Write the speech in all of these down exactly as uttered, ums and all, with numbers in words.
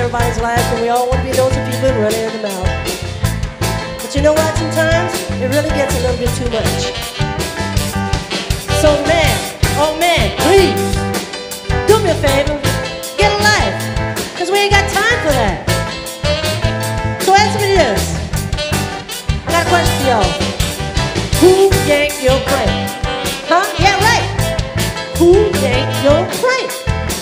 everybody's lives, and we all want to be nosy people and run air them out. But you know what? Sometimes it really gets a little bit too much. So man, oh man, please, do me a favor, get a life, because we ain't got time for that. So answer me this. I got a question for y'all. Who yanked your crank? Huh? Yeah, right. Who yanked your crank?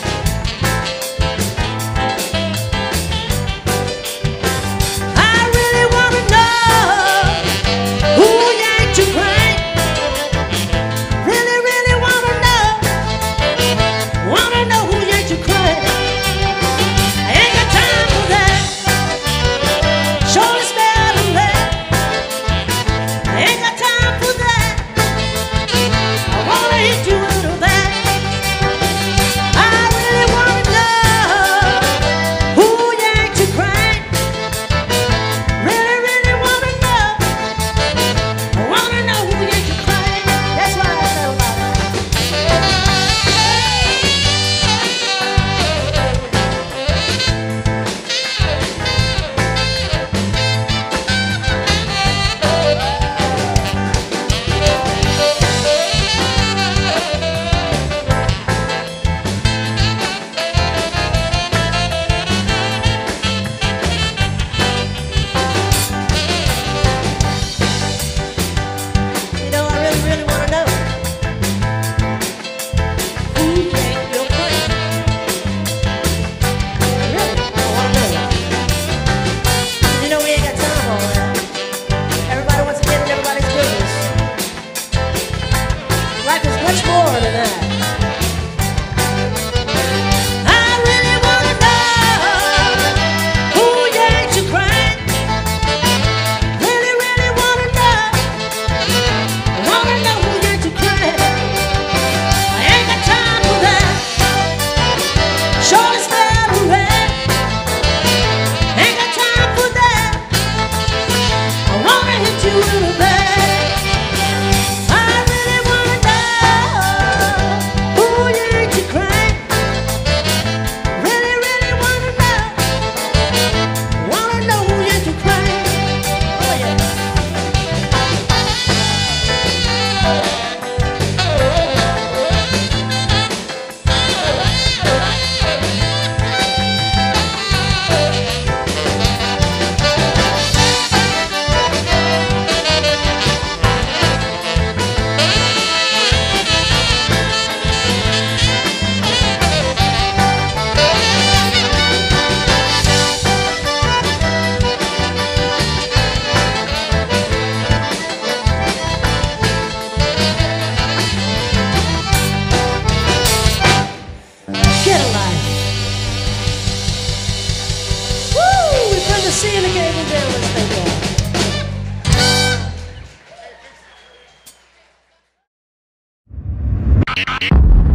See you in the CajunJammers. Thank you.